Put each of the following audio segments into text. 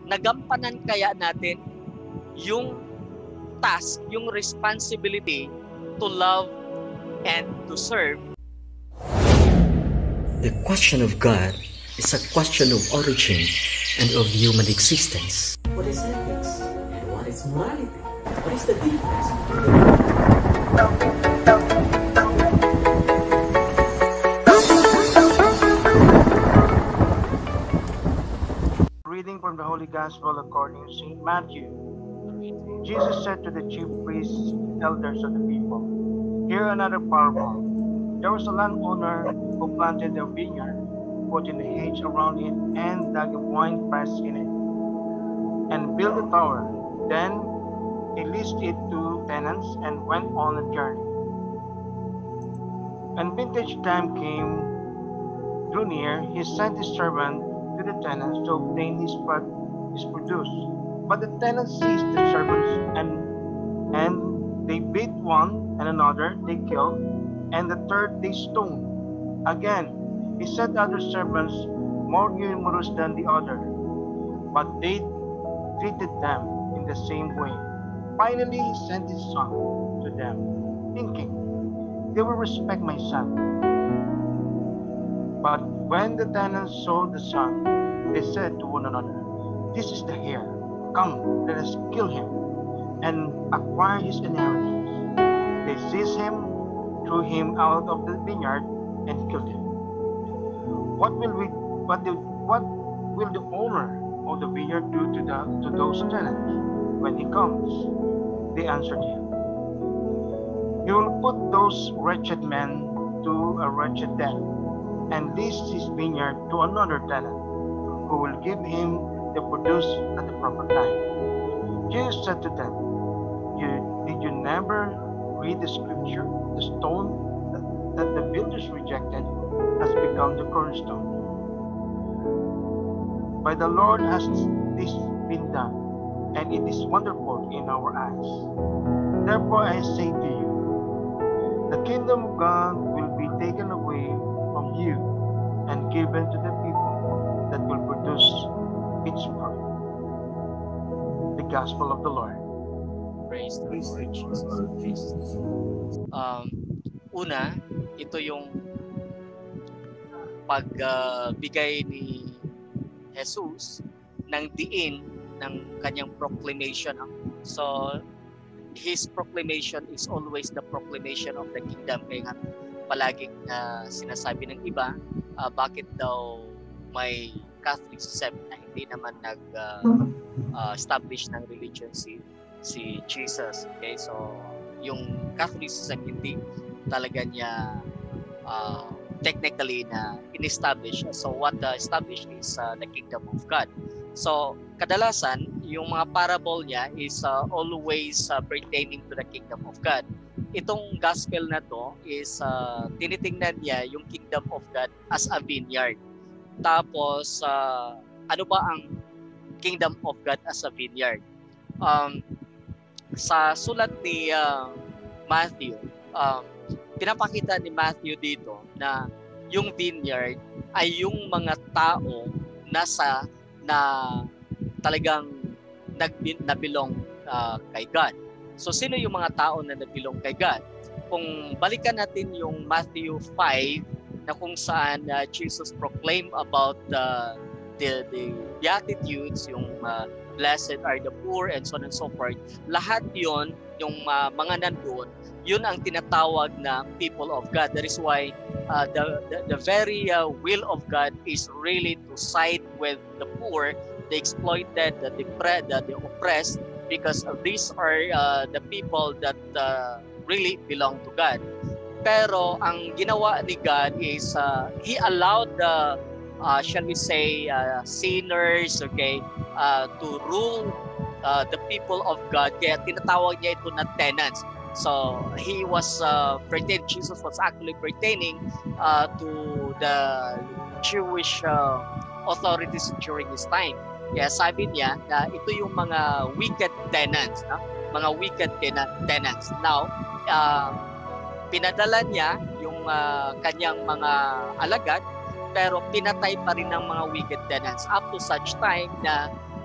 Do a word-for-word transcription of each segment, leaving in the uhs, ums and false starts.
nagampanan kaya natin yung task, yung responsibility to love and to serve? The question of God is a question of origin and of human existence. What is ethics and what is morality? What is the difference between Reading from the Holy Gospel according to Saint Matthew. Jesus said to the chief priests and elders of the people, "Hear another parable. There was a landowner who planted a vineyard, put in a hedge around it, and dug a wine press in it, and built a tower. Then he leased it to tenants and went on a journey. When vintage time came, drew near, he sent his servant to the tenants to obtain his, his produce. But the tenants seized the servants, and and they beat one and another, they killed, and the third they stoned. Again, he sent other servants more numerous than the other, but they treated them in the same way. Finally, he sent his son to them, thinking, they will respect my son. But when the tenants saw the son, they said to one another, this is the heir. Come, let us kill him and acquire his inheritance. They seized him, threw him out of the vineyard, and killed him. What will we? What, the, what will the owner of the vineyard do to the to those tenants when he comes? They answered him, he will put those wretched men to a wretched death, and lease his vineyard to another tenant, who will give him the produce at the proper time. Jesus said to them, you, did you never read the scripture? The stone that, that the builders rejected has become the cornerstone. By the Lord has this been done, and it is wonderful in our eyes. Therefore I say to you, the kingdom of God will be taken away from you and given to the people that will produce its fruit. The Gospel of the Lord. Praise the Lord Jesus. Um, una, ito yung pagbigay uh, ni Jesus ng diin ng kanyang proclamation. So, his proclamation is always the proclamation of the kingdom. Kaya nga palaging uh, sinasabi ng iba, uh, bakit daw may Catholicism na hindi naman nag-establish uh, uh, ng religion si si Jesus. Okay, so yung Catholicism hindi talaga niya uh, technically na in-establish. So what uh, established is uh, the kingdom of God. So kadalasan yung mga parable niya is uh, always uh, pertaining to the kingdom of God. Itong gospel na to is uh, tinitingnan niya yung kingdom of God as a vineyard. Tapos uh, ano ba ang kingdom of God as a vineyard? Um, sa sulat ni uh, Matthew, um, pinapakita ni Matthew dito na yung vineyard ay yung mga tao nasa na talagang nabilong uh, kay God. So sino yung mga tao na nabilong kay God? Kung balikan natin yung Matthew five na kung saan uh, Jesus proclaimed about uh, the the beatitudes, yung uh, blessed are the poor and so on and so forth. Lahat yon yung uh, mga nandoon, yun ang tinatawag na people of God. That is why uh, the, the the very uh, will of God is really to side with the poor, the exploited, the depressed, the, the oppressed, because uh, these are uh, the people that uh, really belong to God. Pero ang ginawa ni God is uh, He allowed the, uh, shall we say, uh, sinners, okay, uh, to rule uh, the people of God. Kaya tinatawag niya ito na tenants. So He was uh, pertaining, Jesus was actually pertaining uh, to the Jewish uh, authorities during His time. Kaya sabi niya na ito yung mga wicked tenants, no? Mga wicked ten- tenants. Now, uh, pinadala niya yung uh, kanyang mga alagad, pero pinatay pa rin ng mga wicked tenants up to such time na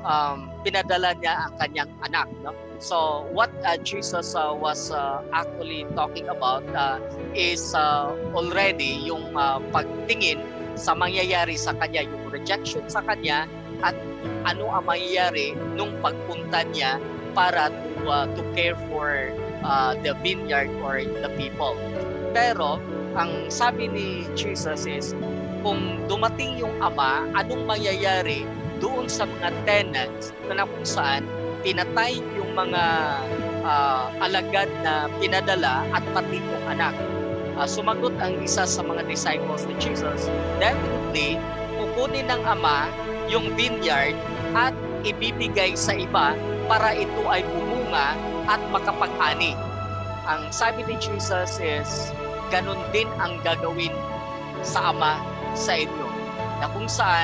um, pinadala niya ang kanyang anak. No? So what uh, Jesus uh, was uh, actually talking about uh, is uh, already yung uh, pagtingin sa mangyayari sa kanya, yung rejection sa kanya, at ano ang mangyayari nung pagpunta niya para to, uh, to care for uh, the vineyard or the people. Pero ang sabi ni Jesus is, kung dumating yung ama, anong mangyayari doon sa mga tenants na kung saan pinatay yung mga uh, alagad na pinadala at pati yung anak. Uh, sumagot ang isa sa mga disciples ni Jesus, definitely, kukunin ng ama yung vineyard at ibibigay sa iba para ito ay bumunga at makapag-ani. Ang sabi ni Jesus is, ganun din ang gagawin sa ama sa inyo, na kung saan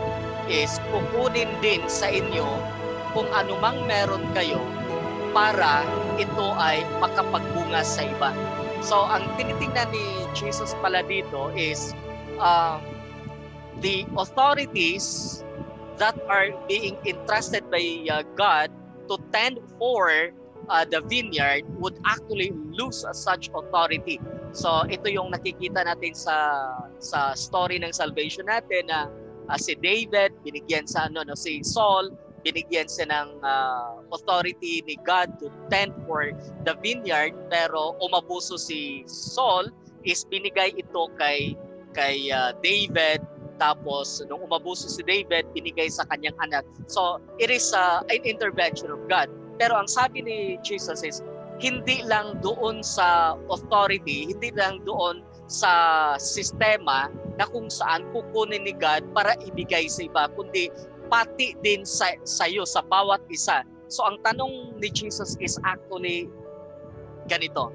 is kukunin din sa inyo kung anumang meron kayo para ito ay makapagbunga sa iba. So, ang tinitingnan ni Jesus pala dito is uh, the authorities that are being entrusted by uh, God to tend for uh, the vineyard would actually lose uh, such authority. So, ito yung nakikita natin sa sa story ng salvation natin na uh, si David, binigyan sa ano, no, si Saul, binigyan siya ng uh, authority ni God to tend for the vineyard, pero umabuso si Saul, is binigay ito kay kay uh, David, tapos nung umabuso si David, binigay sa kanyang anak. So it is uh, an intervention of God. Pero ang sabi ni Jesus is, hindi lang doon sa authority, hindi lang doon sa sistema na kung saan kukunin ni God para ibigay sa iba, kundi pati din sa sayo, sa bawat isa. So ang tanong ni Jesus is actually ganito.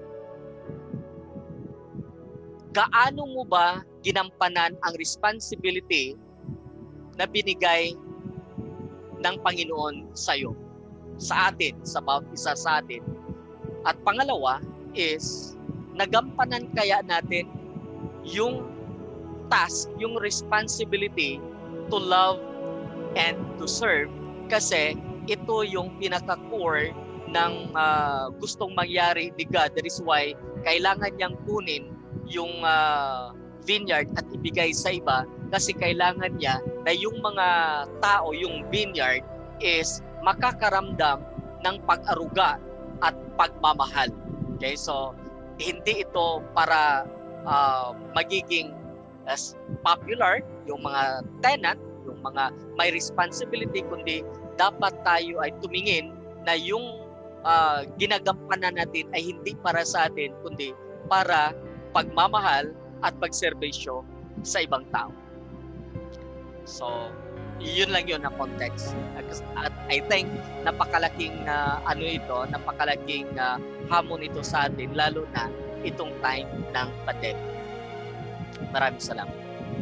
Gaano mo ba ginampanan ang responsibility na binigay ng Panginoon sa iyo, sa atin, sa bawat isa sa atin? At pangalawa is, nagampanan kaya natin yung task, yung responsibility to love and to serve, kasi ito yung pinaka-core ng uh, gustong mangyari ni God. That is why kailangan niyang kunin yung uh, vineyard at ibigay sa iba, kasi kailangan niya na yung mga tao, yung vineyard, is makakaramdam ng pag-aruga at pagmamahal. Okay, so hindi ito para uh, magiging as popular yung mga tenant, yung mga may responsibility, kundi dapat tayo ay tumingin na yung uh, ginagampanan natin ay hindi para sa atin, kundi para pagmamahal at pagserbisyo sa ibang tao. So, yun lang yun na context. At I think napakalaking uh, ano ito, napakalaking uh, hamon ito sa atin, lalo na itong time ng pandemic. Maraming salamat.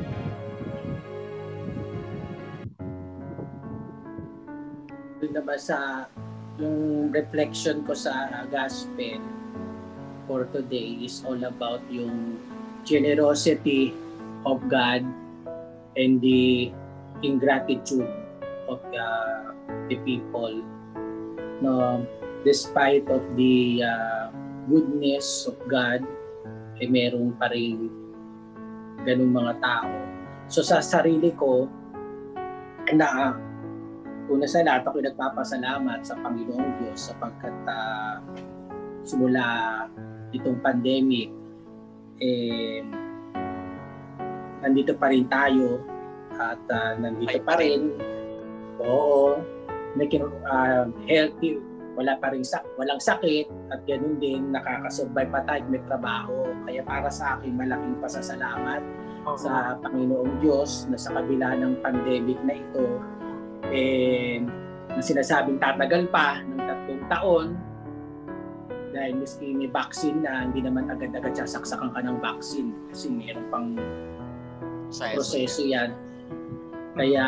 Diba sa yung reflection ko sa gospel for today is all about yung generosity of God and the ingratitude of uh, the people. No, despite of the uh, goodness of God, ay eh, merong pa rin ganung mga tao. So sa sarili ko, na una sa lahat, ako nagpapasalamat sa Panginoong Diyos sapagkat uh, simula itong pandemic, eh, nandito pa rin tayo at uh, nandito pa rin. Oo, may uh, healthy, wala pa rin sa, walang sakit, at ganoon din nakakasurvive pa tayo, may trabaho. Kaya para sa akin, malaking pasasalamat oh. sa Panginoong Diyos na sa kabila ng pandemic na ito, eh, na sinasabing tatagal pa ng tatlong taon, dahil miski may vaccine na, hindi naman agad-agad sasaksakan ka ng vaccine kasi mayroon pang proseso yan. Kaya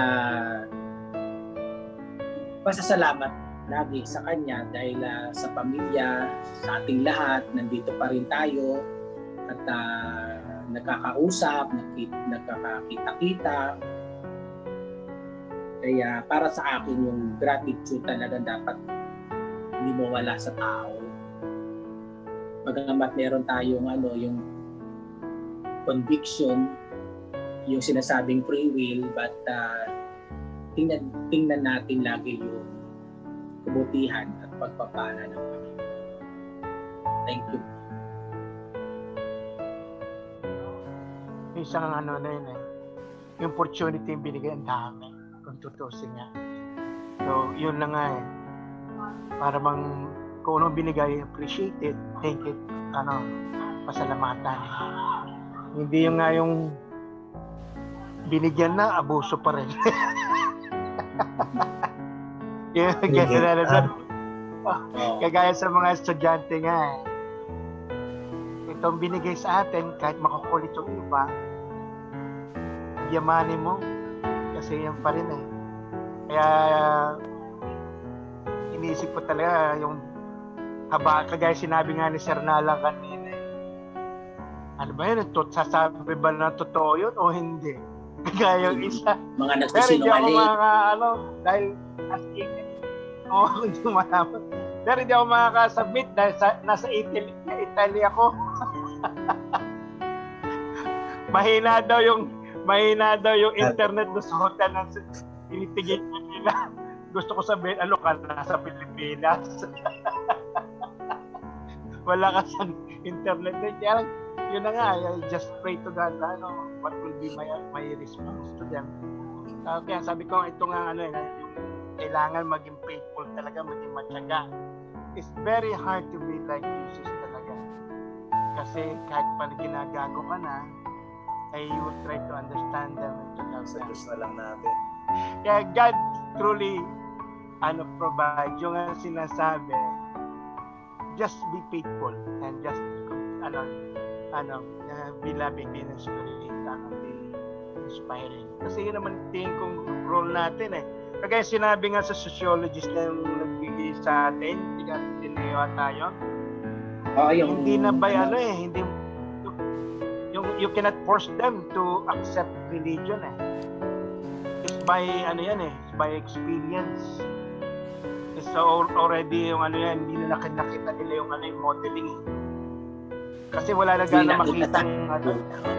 pasasalamat lagi sa Kanya dahil uh, sa pamilya, sa ating lahat, nandito pa rin tayo at uh, nagkakausap, nagkikita-kita. Kaya para sa akin yung gratitude talaga dapat hindi mawala sa tao. Bagamat meron tayong ano, yung conviction, yung sinasabing free will, but uh, tingnan, tingnan natin lagi yung kabutihan at pagpapala ng Panginoon. Thank you. Isang ano na yun eh. Yung opportunity yung binigay ang dami. Kung tutusin niya. So, yun na nga eh. Para bang kung anong binigay, appreciate it, thank it, ano, pasalamatan. Hindi yung nga yung binigyan na, abuso pa rin. Yung gano'n na kagaya sa mga estudyante nga eh. Itong binigay sa atin, kahit makukulit yung iba, yamanin mo, kasi yan pa rin eh. Kaya iniisip ko talaga yung haba, kagaya sinabi nga ni Sir Nala kanina eh. Ano ba yun? Sasabi ba na totoo yun o hindi? Kagaya yung isa. Mga nagsisinungaling. Pero hindi ako mga ano, dahil as Italy. Oo, hindi ko malaman. Pero hindi ako makakasubmit dahil sa, nasa Italy, Italy ako. Mahina daw yung mahina daw yung internet doon sa hotel ng tinitigil nila. Gusto ko sabihin, ano ka, nasa Pilipinas. Wala ka sa internet. Kaya yun na nga, I just pray to God, ano, what will be my, my response to them. Uh, kaya sabi ko, ito nga, ano, yung kailangan maging faithful talaga, maging matyaga. It's very hard to be like Jesus talaga. Kasi kahit pala ginagago ka na, ay you will try to understand them and to love them. Sa Diyos na lang natin. Kaya God truly ano provide yung uh, sinasabi, just be faithful and just ano ano uh, be loving, be inspiring, ano, be inspiring. Kasi yun naman tingin kong role natin eh. Kaya sinabi nga sa sociologist na yung nagbigay sa atin, hindi natin tinayo tayo. Oh, yung, hindi na ba ano eh, hindi yung you cannot force them to accept religion eh. It's by ano yan eh, it's by experience. It's so already yung ano yan, hindi na nakita nila yung ano yung modeling eh. Kasi wala na gana makitang ano,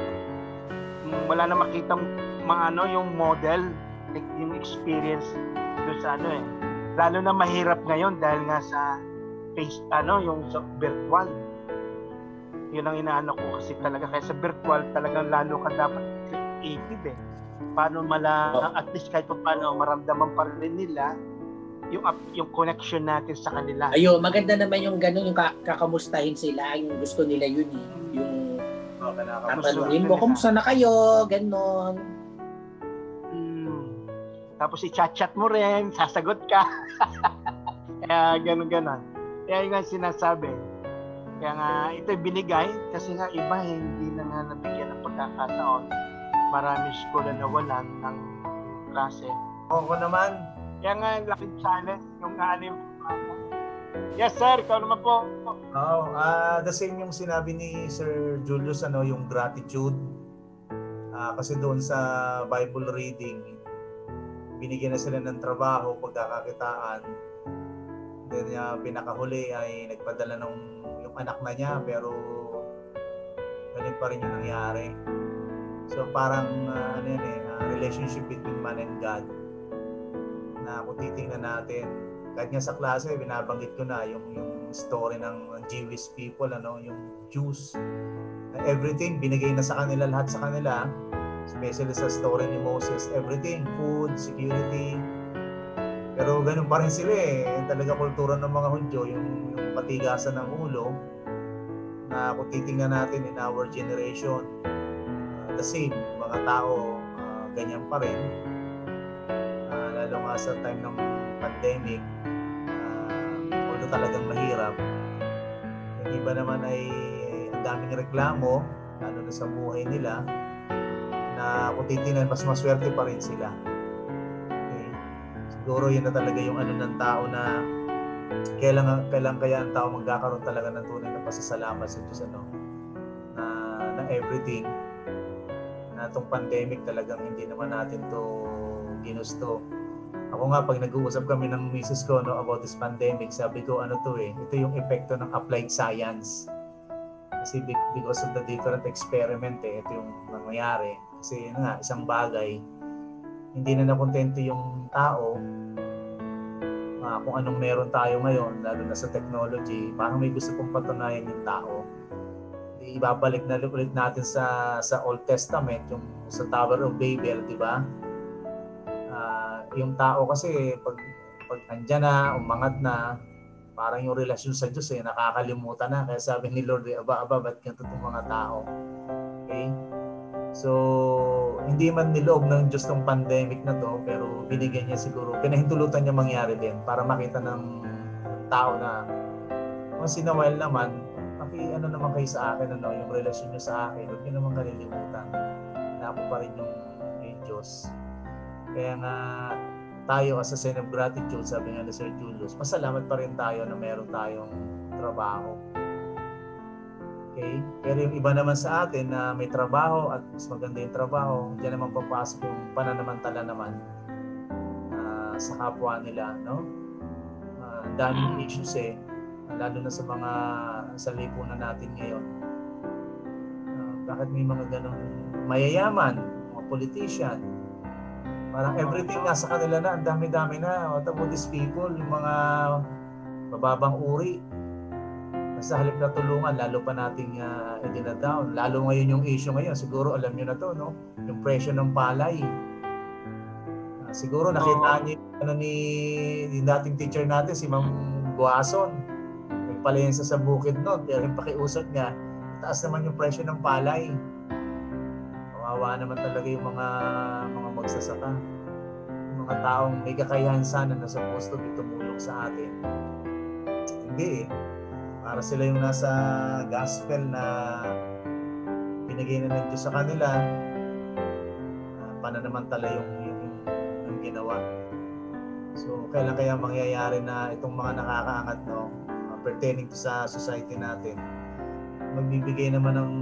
wala na makitang maano yung model, like, yung experience doon sa ano eh. Lalo na mahirap ngayon dahil nga sa face ano yung sa virtual. Yun ang inaano ko kasi talaga kaya sa virtual talagang lalo ka dapat creative eh. Paano mala oh. At least kahit pa paano maramdaman pa rin nila yung yung connection natin sa kanila. Ayo, maganda naman yung ganun, yung kakamustahin sila, yung gusto nila yun eh. Yung oh, tatanungin mo, kumusta na kayo, ganon. Hmm. Tapos i-chat-chat mo rin, sasagot ka. Kaya ganon-ganon. Kaya yung nga sinasabi. Kaya nga ito binigay kasi nga iba hindi na nga nabigyan ng pagkakataon. Marami school na nawalan ng klase. Oo naman. Kaya nga laking challenge yung anim. Yes sir, ikaw naman po. Oo, uh, the same yung sinabi ni Sir Julius, ano, yung gratitude. Uh, kasi doon sa Bible reading, binigyan na sila ng trabaho, pagkakakitaan. Then uh, pinakahuli ay nagpadala ng yung anak na niya, pero ganun pa rin yung nangyari. So parang uh, ano yan eh, uh, relationship between man and God. Na kung titingnan natin, kahit nga sa klase binabanggit ko na yung yung story ng Jewish people, ano, yung Jews, na everything binigay na sa kanila, lahat sa kanila, especially sa story ni Moses, everything, food, security, pero ganun pa rin sila eh. Talaga kultura ng mga Hudyo, yung, yung patigasan ng ulo, na kung titingnan natin in our generation, uh, the same, mga tao uh, ganyan pa rin. Lalo nga sa time ng pandemic, uh, although talagang mahirap, yung iba naman ay ang daming reklamo, lalo na sa buhay nila, na kung titingnan, mas maswerte pa rin sila. Okay? Siguro yun na talaga yung ano ng tao na kailan, kailan kaya ang tao magkakaroon talaga ng tunay na pasasalamat sa Diyos, ano, na, na everything, na itong pandemic talagang hindi naman natin to ginusto. Ako nga, pag nag-uusap kami ng misis ko no, about this pandemic, sabi ko, ano to eh, ito yung epekto ng applied science. Kasi because of the different experiment eh, ito yung nangyayari. Kasi yun nga, isang bagay, hindi na nakontento yung tao uh, kung anong meron tayo ngayon, lalo na sa technology, parang may gusto pong patunayan yung tao. Ibabalik na ulit natin sa sa Old Testament, yung sa Tower of Babel, di ba? Uh, yung tao kasi pag pag andyan na, umangat na, parang yung relasyon sa Diyos eh, nakakalimutan na. Kaya sabi ni Lord, aba, aba, ba't ganito itong mga tao? Okay? So, hindi man niloob ng Diyos ng pandemic na to, pero binigyan niya siguro, pinahintulutan niya mangyari din para makita ng tao na once in a while naman, maki, ano naman kayo sa akin, ano, yung relasyon niyo sa akin, huwag niyo naman kalilimutan na ako pa rin yung, yung Diyos. Kaya nga, tayo as a sign of gratitude, sabi nga ni Sir Julius, masalamat pa rin tayo na meron tayong trabaho. Okay? Pero yung iba naman sa atin na may trabaho at mas maganda yung trabaho, diyan naman papasok yung pananamantala naman uh, sa kapwa nila, no? Uh, daming issues eh, lalo na sa mga sa lipunan natin ngayon. Uh, bakit may mga ganong mayayaman, mga politician, parang everything nasa kanila na, ang dami-dami na. What about these people, yung mga bababang uri, sa halip na tulungan, lalo pa nating uh, idinadown. Lalo ngayon yung issue ngayon, siguro alam nyo na to, no? Yung presyo ng palay. Uh, siguro nakita niyo yung ano ni yung dating teacher natin, si Ma'am Guason. May palayensa sa bukid noon, pero yung pakiusap niya, taas naman yung presyo ng palay. Kawawa naman talaga yung mga mga magsasaka. Yung mga taong may kakayahan sana na supposed to be tumulong sa atin. Hindi eh. Para sila yung nasa gospel na binigay na ng Diyos sa kanila, uh, pananamantala yung, yung, yung ginawa. So, kailan kaya mangyayari na itong mga nakakaangat, no, uh, pertaining to sa society natin, magbibigay naman ng,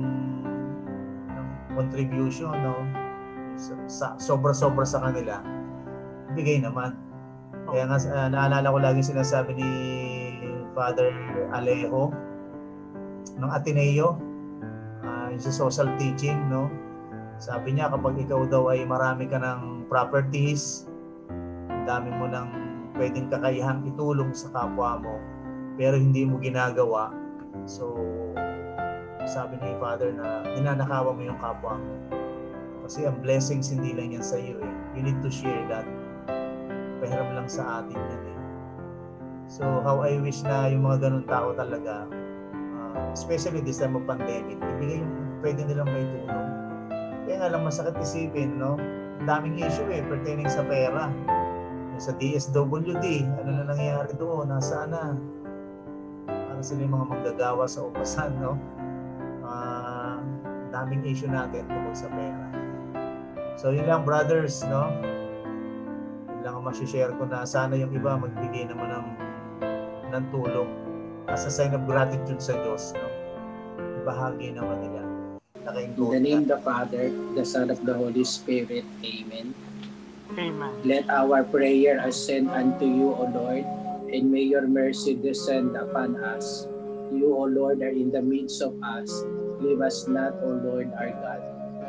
ng contribution, no, sa, sa, sobra-sobra sa kanila, bigay naman. Kaya nga, uh, naalala ko lagi sinasabi ni Father Alejo ng Ateneo, uh, yung sa social teaching, no? Sabi niya, kapag ikaw daw ay marami ka ng properties, ang dami mo ng pwedeng kakayahang itulong sa kapwa mo, pero hindi mo ginagawa, so sabi ni Father na ninanakawan mo yung kapwa mo. Kasi ang blessings hindi lang yan sa iyo eh. You need to share that. Pahiram lang sa atin yan eh. So how I wish na yung mga ganun tao talaga, uh, especially this time of pandemic, ibigay yung pwede nilang may tulong. Kaya nga lang masakit isipin, no? Daming issue eh, pertaining sa pera. Yung sa D S W D, ano na nangyayari doon, nasaan na? Para sila yung mga manggagawa sa upasan, no? Uh, daming issue natin tungkol sa pera. So yun lang brothers, no? Yun lang ang masishare ko na sana yung iba magbigay naman ng ng tulong as a sign of gratitude sa Diyos, no? Ibahagi naman nila. In the name of the Father, the Son, of the Holy Spirit. Amen. Amen. Let our prayer ascend unto you, O Lord, and may your mercy descend upon us. You, O Lord, are in the midst of us. Leave us not, O Lord, our God.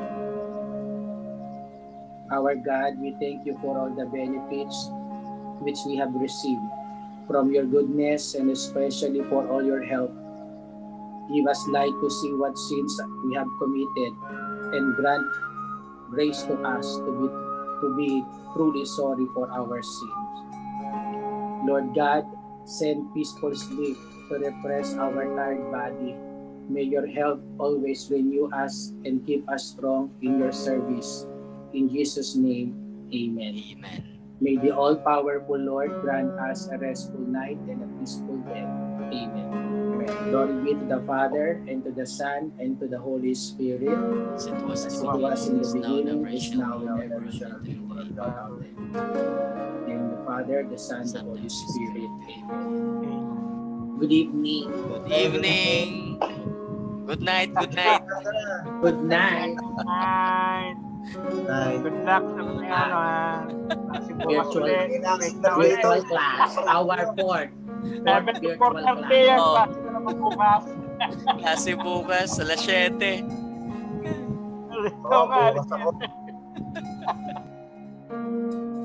Our God, we thank you for all the benefits which we have received from your goodness, and especially for all your help. Give us light to see what sins we have committed, and grant grace to us to be to be truly sorry for our sins. Lord God, send peaceful sleep to refresh our tired body. May your help always renew us and keep us strong in your service. In Jesus' name, amen. Amen. May the all-powerful Lord grant us a restful night and a peaceful day. Amen. Amen. Glory be to the Father, and to the Son, and to the Holy Spirit, As it was as in it was in the beginning, beginning, is now, and ever shall be, world without end. And the Father, the Son, the Holy Spirit. Amen. Good evening. Good evening. Good night. Good night. Good night. Night. Nice. Good luck sa mga ano ha. Kasi bukas Virtual, ulit. virtual class, our fourth. Seven to four Virtual thirty class. yan. Oh. Klase ko naman bukas. Kasi bukas, alas siyete. Ito Oo, nga. bukas ako.